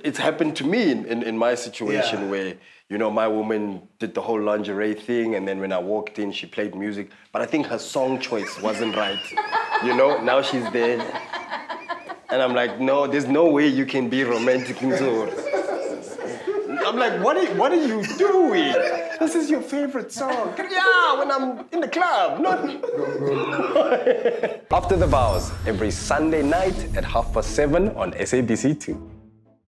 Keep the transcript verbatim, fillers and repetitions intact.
it's happened to me in, in, in my situation Yeah. where, you know, my woman did the whole lingerie thing, and then when I walked in, she played music, but I think her song choice wasn't right. You know, now she's there. And I'm like, no, there's no way you can be romantic into it. I'm like, what are, what are you doing? This is your favorite song. Yeah, when I'm in the club, not... After the Vows, every Sunday night at half past seven on S A B C two.